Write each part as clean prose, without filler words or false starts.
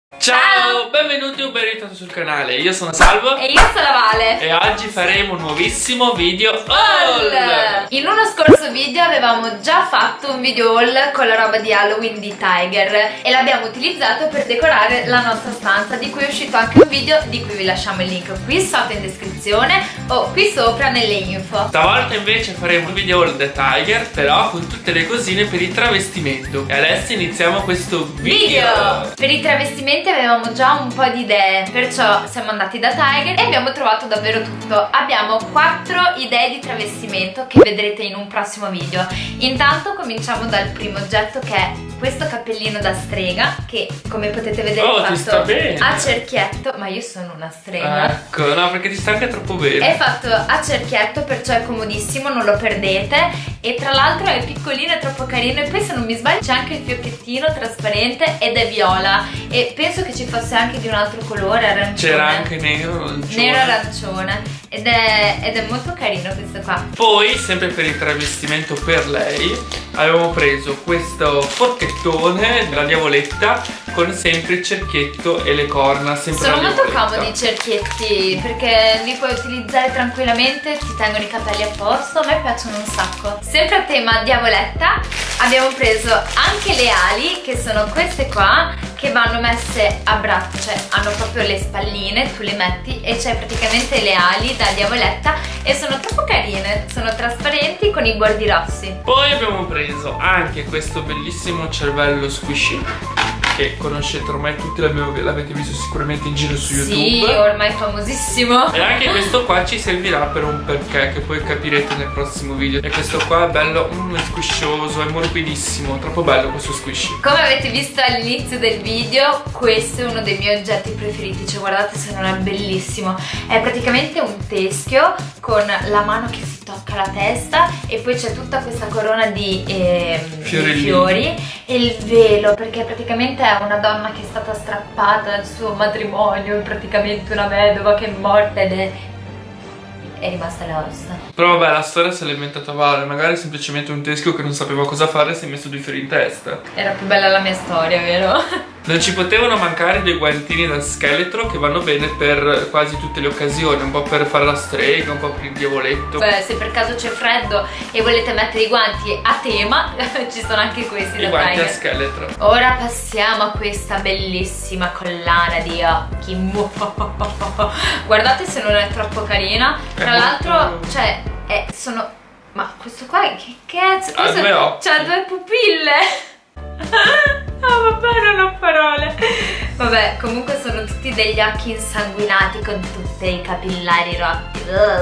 Ciao, benvenuti o ben ritornati sul canale, io sono Salvo e io sono Vale e oggi faremo un nuovissimo video haul. In uno scorso video avevamo già fatto un video haul con la roba di Halloween di Tiger e l'abbiamo utilizzato per decorare la nostra stanza, di cui è uscito anche un video di cui vi lasciamo il link qui sotto in descrizione o qui sopra nelle info. Stavolta invece faremo un video haul da Tiger, però con tutte le cosine per il travestimento. E adesso iniziamo questo video. Per i travestimenti avevamo già un po' di idee, perciò siamo andati da Tiger e abbiamo trovato davvero tutto. Abbiamo 4 idee di travestimento che vedrete in un prossimo video. Intanto cominciamo dal primo oggetto, che è questo cappellino da strega, che come potete vedere è fatto a cerchietto. Ma io sono una strega. Ecco, no, perché ti sta anche troppo bene. È fatto a cerchietto, perciò è comodissimo, non lo perdete. E tra l'altro è piccolino, è troppo carino. E poi, se non mi sbaglio, c'è anche il fiocchettino trasparente ed è viola. E penso che ci fosse anche di un altro colore, arancione. C'era anche nero, arancione. Nero, arancione. Ed è molto carino questo qua. Poi, sempre per il travestimento per lei, avevamo preso questo forchettone della diavoletta con sempre il cerchietto e le corna. Sono molto comodi i cerchietti, perché li puoi utilizzare tranquillamente, ti tengono i capelli a posto. A me piacciono un sacco. Sempre a tema diavoletta abbiamo preso anche le ali, che sono queste qua, che vanno messe a braccio, cioè hanno proprio le spalline, tu le metti e c'è praticamente le ali da diavoletta e sono troppo carine, sono trasparenti con i bordi rossi. Poi abbiamo preso anche questo bellissimo cervello squishy, che conoscete ormai tutti, l'avete visto sicuramente in giro su YouTube. Sì, ormai famosissimo. E anche questo qua ci servirà per un perché, che poi capirete nel prossimo video. E questo qua è bello, è squiscioso, è morbidissimo, troppo bello questo squishy. Come avete visto all'inizio del video, questo è uno dei miei oggetti preferiti, cioè guardate se non è bellissimo. È praticamente un teschio con la mano che si tocca la testa e poi c'è tutta questa corona di fiori e il velo, perché praticamente è una donna che è stata strappata dal suo matrimonio, praticamente una vedova che è morta ed è rimasta alle ossa. Però vabbè, la storia se l'ha inventata Vale, magari semplicemente un teschio che non sapeva cosa fare e si è messo due fiori in testa. Era più bella la mia storia, vero? Non ci potevano mancare dei guantini da scheletro che vanno bene per quasi tutte le occasioni, un po' per fare la strega, un po' per il diavoletto. Beh, se per caso c'è freddo e volete mettere i guanti a tema, ci sono anche questi da guanti Tiger. a scheletro. Ora passiamo a questa bellissima collana di occhi. Guardate se non è troppo carina. Tra l'altro, cioè, sono... Ma questo qua, che cazzo? Ha due occhi. C'ha due pupille. Oh vabbè, non ho parole. Vabbè, comunque sono tutti degli occhi insanguinati con tutti i capillari rotti.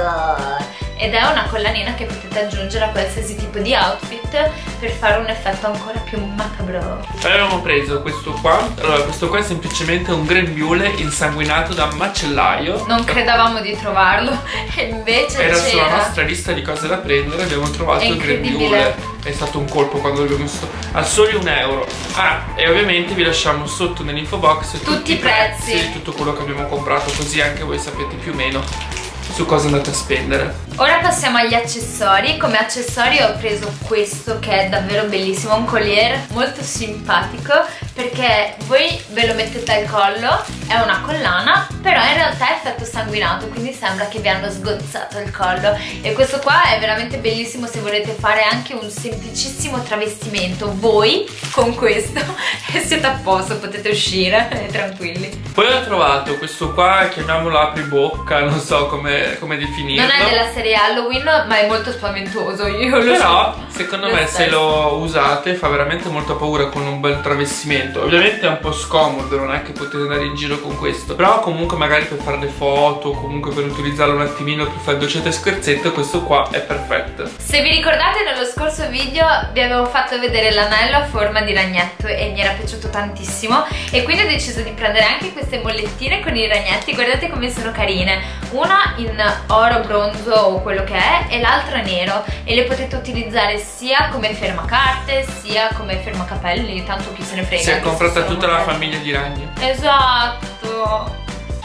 Ed è una collanina che potete aggiungere a qualsiasi tipo di outfit per fare un effetto ancora più macabro. Poi abbiamo preso questo qua. Allora, questo qua è semplicemente un grembiule insanguinato da macellaio. Non credevamo di trovarlo e invece era sulla nostra lista di cose da prendere. Abbiamo trovato il grembiule. È stato un colpo quando l'abbiamo visto a soli €1. E ovviamente vi lasciamo sotto nell'info box tutti i prezzi, tutto quello che abbiamo comprato, così anche voi sapete più o meno su cosa andate a spendere. Ora passiamo agli accessori. Come accessori ho preso questo, che è davvero bellissimo, un collier molto simpatico, perché voi ve lo mettete al collo, è una collana, però in realtà è effetto sanguinato, quindi sembra che vi hanno sgozzato il collo. E questo qua è veramente bellissimo se volete fare anche un semplicissimo travestimento voi con questo e siete a posto, potete uscire tranquilli. Poi ho trovato questo qua, chiamiamolo apribocca, non so come definirlo. Non è della serie Halloween, ma è molto spaventoso, io lo so. Però secondo me se lo usate fa veramente molta paura con un bel travestimento. Ovviamente è un po' scomodo, non è che potete andare in giro con questo, però comunque magari per fare le foto, comunque per utilizzarlo un attimino per fare dolcetto e scherzetto, questo qua è perfetto. Se vi ricordate, nello scorso video vi avevo fatto vedere l'anello a forma di ragnetto e mi era piaciuto tantissimo, e quindi ho deciso di prendere anche queste mollettine con i ragnetti. Guardate come sono carine, una in oro, bronzo o quello che è, e l'altro è nero, e le potete utilizzare sia come fermacarte sia come fermacapelli, tanto chi se ne frega. Si è comprata tutta la famiglia di ragni. Esatto.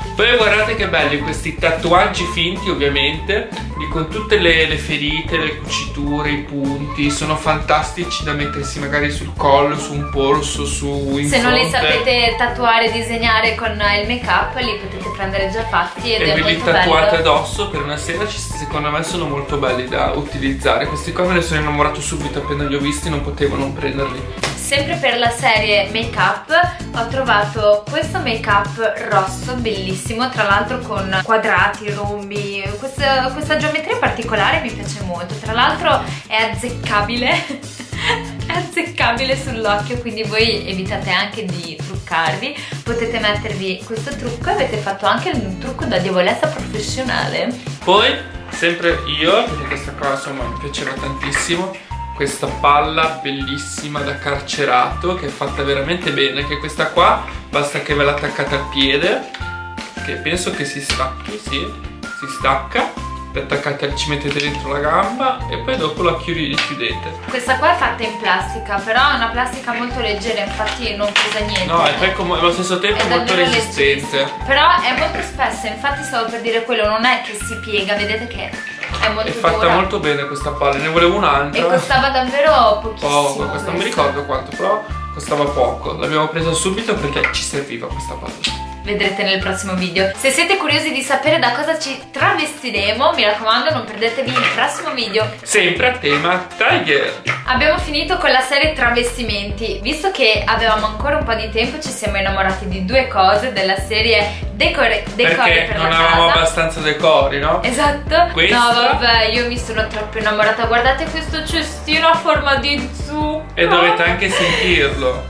Poi guardate che belli questi tatuaggi finti, ovviamente, con tutte le ferite, le cuciture, i punti. Sono fantastici da mettersi magari sul collo, su un polso, su in Se non li fronte. sapete tatuare e disegnare con il make up, li potete prendere già fatti ed e è ve li molto tatuate bello. addosso per una sera. Secondo me sono molto belli da utilizzare. Questi qua me ne sono innamorato subito appena li ho visti, non potevo non prenderli. Sempre per la serie make up ho trovato questo make up rosso bellissimo, tra l'altro con quadrati, rombi, questa geometria particolare mi piace molto, tra l'altro è azzeccabile è azzeccabile sull'occhio, quindi voi evitate anche di truccarvi, potete mettervi questo trucco e avete fatto anche un trucco da diavolessa professionale. Poi sempre io, perché questa qua insomma mi piaceva tantissimo, questa palla bellissima da carcerato che è fatta veramente bene, che questa qua basta che ve l'attaccate al piede, che penso che si stacchi, sì, si stacca, l'attaccate, ci mettete dentro la gamba e poi dopo la chiudete. Questa qua è fatta in plastica, però è una plastica molto leggera, infatti non pesa niente. No, e poi allo stesso tempo è molto resistente. Però è molto spessa, infatti stavo per dire quello, non è che si piega, vedete che è molto fatta dura. molto bene questa palla, ne volevo un'altra. E costava davvero pochissimo. Poco, non mi ricordo quanto, però costava poco. L'abbiamo presa subito perché ci serviva questa palla. Vedrete nel prossimo video. Se siete curiosi di sapere da cosa ci travestiremo, mi raccomando non perdetevi il prossimo video. Sempre a tema Tiger. Abbiamo finito con la serie travestimenti. Visto che avevamo ancora un po' di tempo, ci siamo innamorati di due cose della serie decori per la casa. Perché non avevamo abbastanza decori, no? Esatto. Questa? No vabbè, io mi sono troppo innamorata. Guardate questo cestino a forma di zucchero. E dovete anche sentirlo.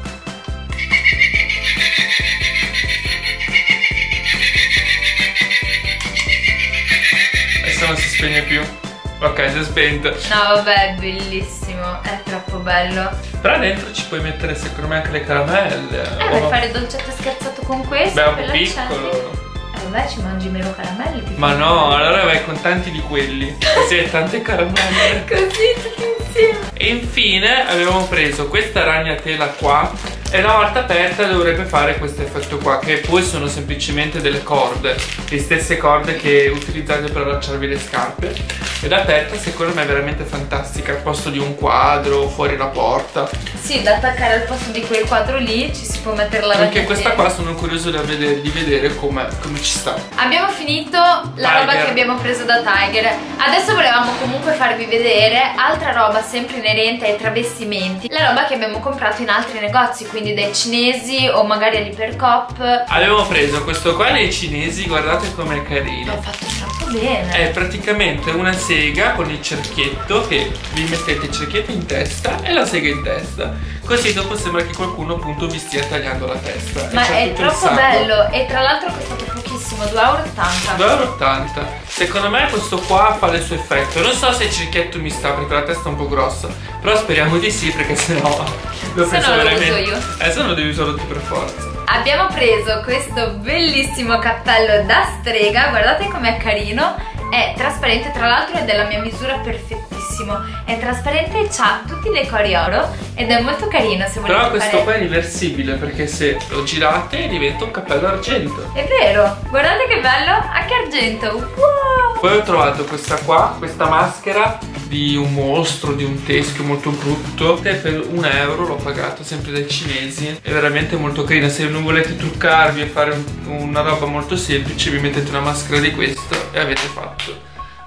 Adesso non si spegne più. Ok, si è spento. No vabbè, è bellissimo, è troppo bello. Però dentro ci puoi mettere secondo me anche le caramelle. Per fare dolcetto scherzato con questo. Beh, è un per po' piccolo. Vabbè, ci mangi meno caramelle. Ma no, allora vai con tanti di quelli. Così hai tante caramelle. Così tutti insieme. E infine abbiamo preso questa ragnatela qua. E una volta aperta dovrebbe fare questo effetto qua, che poi sono semplicemente delle corde, le stesse corde che utilizzate per allacciarvi le scarpe. Ed aperta secondo me è veramente fantastica, al posto di un quadro, fuori la porta. Sì, da attaccare al posto di quel quadro lì ci si può mettere la ragnatela. Anche questa qua sono curioso di vedere come ci sta. Abbiamo finito la roba che abbiamo preso da Tiger. Adesso volevamo comunque farvi vedere altra roba sempre inerente ai travestimenti, la roba che abbiamo comprato in altri negozi, quindi dai cinesi o magari all'Ipercoop. Abbiamo preso questo qua dai cinesi, guardate com'è carino. L'ho fatto troppo bene. È praticamente una sega con il cerchietto, che vi mettete il cerchietto in testa e la sega in testa, così dopo sembra che qualcuno appunto vi stia tagliando la testa. Ma è troppo bello e tra l'altro costato pochissimo, 2,80 €. 2,80 €. Secondo me questo qua fa il suo effetto. Non so se il cerchietto mi sta perché la testa è un po' grossa, però speriamo di sì, perché sennò lo penso veramente. Lo uso io. Adesso lo devi usare tu per forza. Abbiamo preso questo bellissimo cappello da strega, guardate com'è carino, è trasparente, tra l'altro è della mia misura perfettissimo, è trasparente e ha tutti i decori oro ed è molto carino se volete. Però questo qua è riversibile, perché se lo girate diventa un cappello argento. È vero, guardate che bello, anche argento, wow! Poi ho trovato questa qua, questa maschera di un mostro, di un teschio molto brutto, e per 1 € l'ho pagato, sempre dai cinesi. È veramente molto carina. Se non volete truccarvi e fare una roba molto semplice, vi mettete una maschera di questo e avete fatto.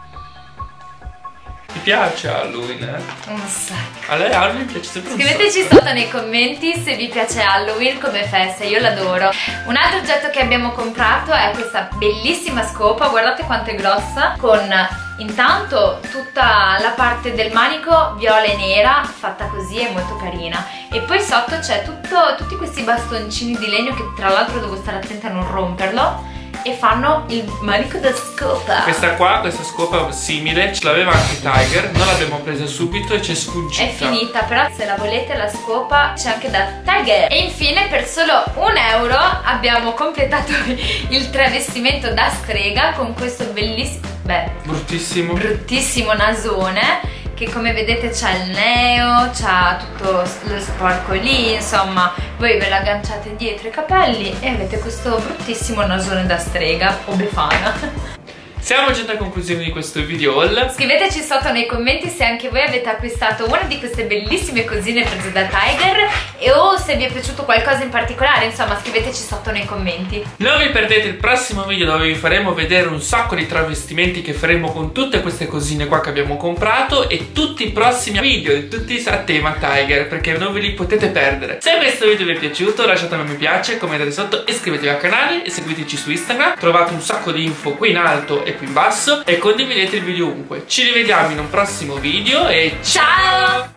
Ti piace Halloween, eh? Un sacco. A lei Halloween piace sempre un sacco. Scriveteci sotto nei commenti se vi piace Halloween come festa, io l'adoro. Un altro oggetto che abbiamo comprato è questa bellissima scopa, guardate quanto è grossa, con intanto tutta la parte del manico viola e nera, fatta così, è molto carina. E poi sotto c'è tutti questi bastoncini di legno che tra l'altro devo stare attenta a non romperlo, e fanno il manico da scopa. Questa scopa simile ce l'aveva anche Tiger, non l'abbiamo presa subito e ci è sfuggita. È finita, però se la volete la scopa c'è anche da Tiger. E infine per solo 1 € abbiamo completato il travestimento da strega con questo bellissimo, bruttissimo nasone, che che come vedete c'ha il neo, c'ha tutto lo sporco lì, insomma voi ve lo agganciate dietro i capelli e avete questo bruttissimo nasone da strega o befana. Siamo giunti alla conclusione di questo video haul. Scriveteci sotto nei commenti se anche voi avete acquistato una di queste bellissime cosine prese da Tiger o se vi è piaciuto qualcosa in particolare, insomma scriveteci sotto nei commenti. Non vi perdete il prossimo video dove vi faremo vedere un sacco di travestimenti che faremo con tutte queste cosine qua che abbiamo comprato e tutti i prossimi video, tutti a tema Tiger, perché non ve li potete perdere. Se questo video vi è piaciuto lasciate un mi piace, commentate sotto, iscrivetevi al canale e seguiteci su Instagram. Trovate un sacco di info qui in alto e qui in basso e condividete il video ovunque. Ci rivediamo in un prossimo video e ciao!